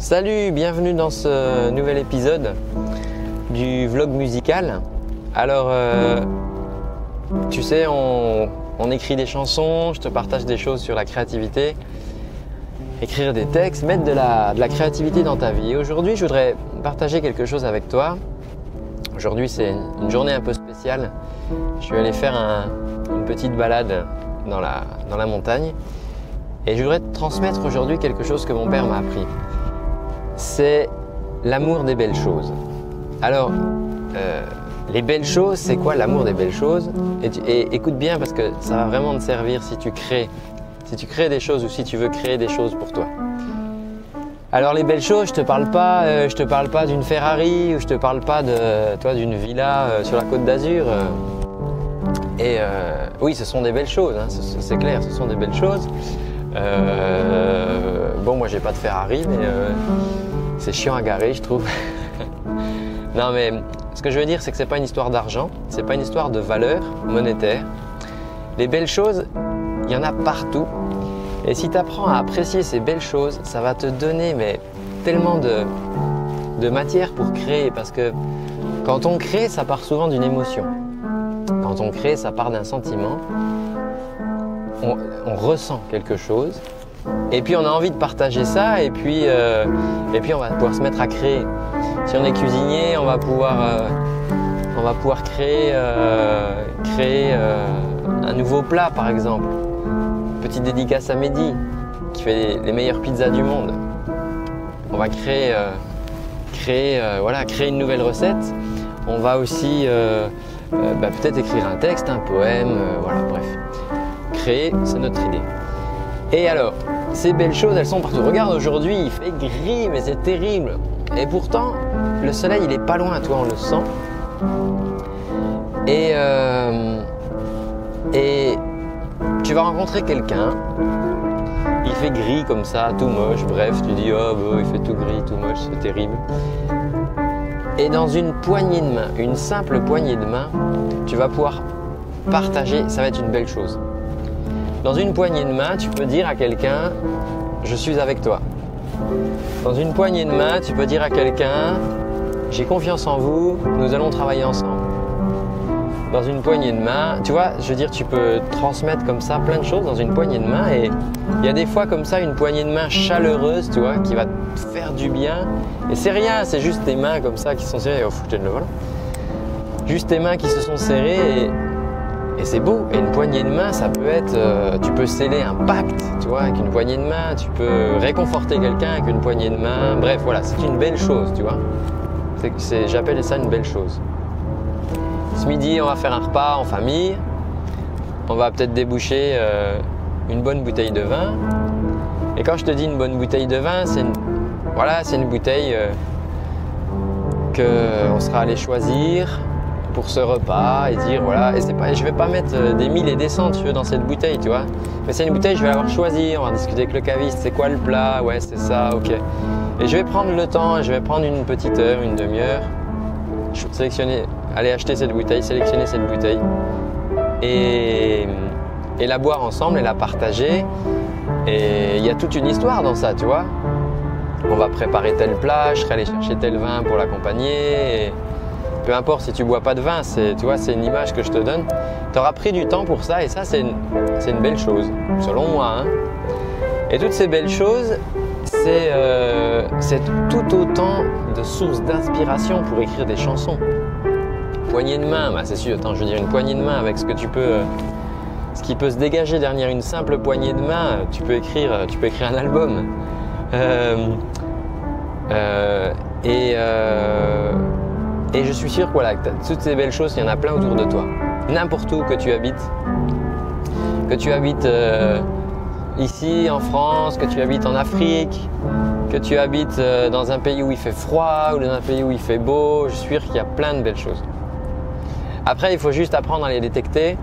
Salut, bienvenue dans ce nouvel épisode du vlog musical. Alors, tu sais, on écrit des chansons, je te partage des choses sur la créativité, écrire des textes, mettre de la créativité dans ta vie. Et aujourd'hui, je voudrais partager quelque chose avec toi. Aujourd'hui, c'est une journée un peu spéciale. Je suis allé faire une petite balade dans la montagne et je voudrais te transmettre aujourd'hui quelque chose que mon père m'a appris. C'est l'amour des belles choses. Alors, les belles choses, c'est quoi l'amour des belles choses? Et écoute bien parce que ça va vraiment te servir si tu crées des choses ou si tu veux créer des choses pour toi. Alors les belles choses, je te parle pas d'une Ferrari ou je te parle pas d'une villa sur la Côte d'Azur. Oui, ce sont des belles choses, hein, c'est clair, ce sont des belles choses. Bon, moi j'ai pas de Ferrari, mais c'est chiant à garer, je trouve. Non, mais ce que je veux dire, c'est que c'est pas une histoire d'argent, c'est pas une histoire de valeur monétaire. Les belles choses, il y en a partout. Et si tu apprends à apprécier ces belles choses, ça va te donner tellement de matière pour créer. Parce que quand on crée, ça part souvent d'une émotion. Quand on crée, ça part d'un sentiment. On ressent quelque chose. Et puis on a envie de partager ça. Et puis on va pouvoir se mettre à créer. Si on est cuisinier, on va pouvoir créer un nouveau plat, par exemple. Petite dédicace à Mehdi qui fait les meilleures pizzas du monde. On va créer une nouvelle recette. On va aussi peut-être écrire un texte, un poème, voilà, bref. Créer, c'est notre idée. Et alors, ces belles choses, elles sont partout. Regarde, aujourd'hui, il fait gris, mais c'est terrible. Et pourtant, le soleil, il est pas loin, toi, on le sent. Et tu vas rencontrer quelqu'un, il fait gris comme ça, tout moche, bref, tu dis oh bah, il fait tout gris, tout moche, c'est terrible. Et dans une poignée de main, une simple poignée de main, tu vas pouvoir partager, ça va être une belle chose. Dans une poignée de main, tu peux dire à quelqu'un je suis avec toi. Dans une poignée de main, tu peux dire à quelqu'un j'ai confiance en vous, nous allons travailler ensemble. Dans une poignée de main, tu vois, je veux dire, tu peux transmettre comme ça plein de choses dans une poignée de main et il y a des fois comme ça une poignée de main chaleureuse, tu vois, qui va te faire du bien. Et c'est rien, c'est juste tes mains comme ça qui sont serrées. Oh, foutez le vol. Juste tes mains qui se sont serrées et c'est beau. Et une poignée de main, ça peut être, tu peux sceller un pacte, tu vois, avec une poignée de main. Tu peux réconforter quelqu'un avec une poignée de main. Bref, voilà, c'est une belle chose, tu vois. J'appelle ça une belle chose. Ce midi, on va faire un repas en famille. On va peut-être déboucher une bonne bouteille de vin. Et quand je te dis une bonne bouteille de vin, c'est une bouteille qu'on sera allé choisir pour ce repas et dire voilà. Et je vais pas mettre des 1000 et des cents dans cette bouteille, tu vois. Mais c'est une bouteille que je vais avoir choisie. On va discuter avec le caviste. C'est quoi le plat? Ouais, c'est ça, ok. Et je vais prendre le temps. Je vais prendre une petite heure, une demi-heure. Aller acheter cette bouteille, sélectionner cette bouteille et la boire ensemble et la partager. Et il y a toute une histoire dans ça, tu vois. On va préparer tel plat, je serai allé chercher tel vin pour l'accompagner. Et peu importe si tu bois pas de vin, tu vois, c'est une image que je te donne. Tu auras pris du temps pour ça et ça, c'est une belle chose, selon moi. Hein. Et toutes ces belles choses, c'est tout autant de sources d'inspiration pour écrire des chansons. Poignée de main, bah c'est sûr, attends, je veux dire une poignée de main avec ce qui peut se dégager derrière une simple poignée de main, tu peux écrire un album. Et je suis sûr que voilà, toutes ces belles choses, il y en a plein autour de toi. N'importe où que tu habites, ici en France, que tu habites en Afrique, que tu habites dans un pays où il fait froid ou dans un pays où il fait beau, je suis sûr qu'il y a plein de belles choses. Après, il faut juste apprendre à les détecter.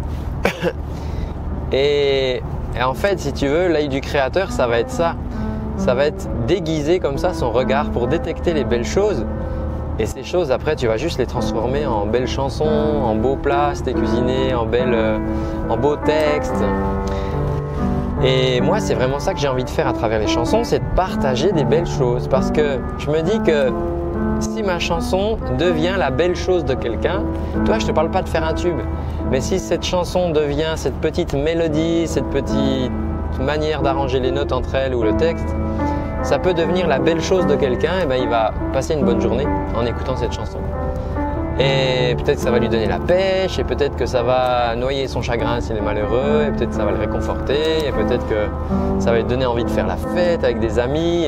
Et en fait, si tu veux, l'œil du créateur, ça va être ça. Ça va être déguiser comme ça son regard pour détecter les belles choses. Et ces choses, après, tu vas juste les transformer en belles chansons, en beaux plats, si t'es cuisiné, en beaux textes. Et moi, c'est vraiment ça que j'ai envie de faire à travers les chansons, c'est de partager des belles choses. Parce que je me dis que si ma chanson devient la belle chose de quelqu'un, toi, je ne te parle pas de faire un tube, mais si cette chanson devient cette petite mélodie, cette petite manière d'arranger les notes entre elles ou le texte, ça peut devenir la belle chose de quelqu'un, et ben il va passer une bonne journée en écoutant cette chanson. Et peut-être que ça va lui donner la pêche, et peut-être que ça va noyer son chagrin s'il est malheureux, et peut-être que ça va le réconforter, et peut-être que ça va lui donner envie de faire la fête avec des amis.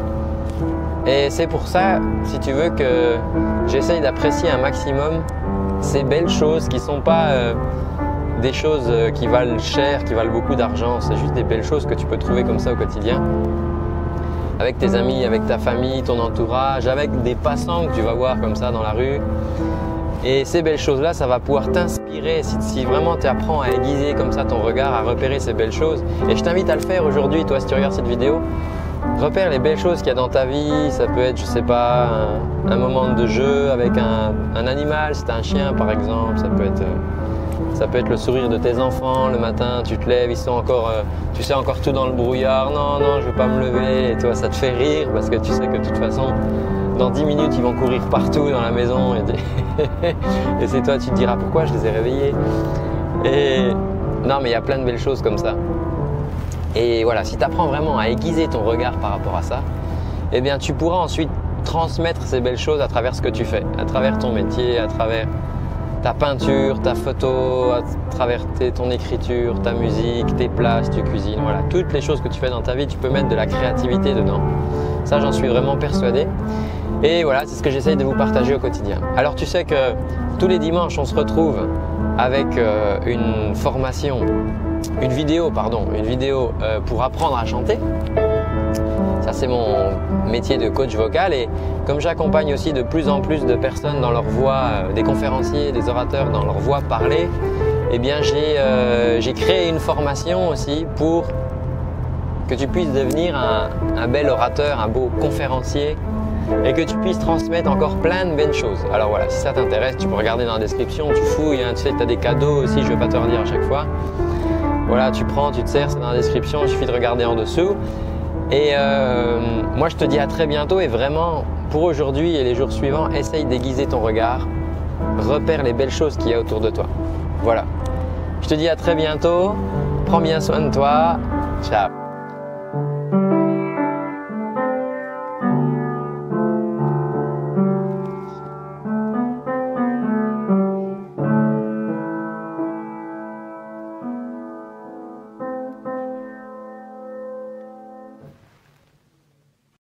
Et c'est pour ça, si tu veux, que j'essaye d'apprécier un maximum ces belles choses qui ne sont pas des choses qui valent cher, qui valent beaucoup d'argent. C'est juste des belles choses que tu peux trouver comme ça au quotidien. Avec tes amis, avec ta famille, ton entourage, avec des passants que tu vas voir comme ça dans la rue. Et ces belles choses-là, ça va pouvoir t'inspirer si vraiment tu apprends à aiguiser comme ça ton regard, à repérer ces belles choses. Et je t'invite à le faire aujourd'hui, toi, si tu regardes cette vidéo. Repère les belles choses qu'il y a dans ta vie. Ça peut être, je sais pas, un moment de jeu avec un animal, si tu as un chien par exemple. Ça peut être le sourire de tes enfants, le matin tu te lèves, ils sont encore, tu sais encore tout dans le brouillard, non, je ne vais pas me lever, et toi ça te fait rire parce que tu sais que de toute façon, dans 10 minutes ils vont courir partout dans la maison et c'est toi, tu te diras pourquoi je les ai réveillés. Et non, mais il y a plein de belles choses comme ça. Et voilà, si tu apprends vraiment à aiguiser ton regard par rapport à ça, eh bien tu pourras ensuite transmettre ces belles choses à travers ce que tu fais, à travers ton métier, à travers ta peinture, ta photo, à travers ton écriture, ta musique, tes plats, si tu cuisines, voilà. Toutes les choses que tu fais dans ta vie, tu peux mettre de la créativité dedans. Ça, j'en suis vraiment persuadé. Et voilà, c'est ce que j'essaye de vous partager au quotidien. Alors tu sais que tous les dimanches, on se retrouve avec une vidéo pour apprendre à chanter. Ça, c'est mon métier de coach vocal, et comme j'accompagne aussi de plus en plus de personnes dans leur voix, des conférenciers, des orateurs dans leur voix parlée, eh bien j'ai créé une formation aussi pour que tu puisses devenir un bel orateur, un beau conférencier, et que tu puisses transmettre encore plein de belles choses. Alors voilà, si ça t'intéresse, tu peux regarder dans la description, tu fouilles, hein, tu sais que tu as des cadeaux aussi, je ne vais pas te redire à chaque fois. Voilà, tu prends, tu te sers, c'est dans la description, il suffit de regarder en dessous. Et moi je te dis à très bientôt, et vraiment pour aujourd'hui et les jours suivants, essaye d'aiguiser ton regard, repère les belles choses qu'il y a autour de toi. Voilà, je te dis à très bientôt, prends bien soin de toi, ciao.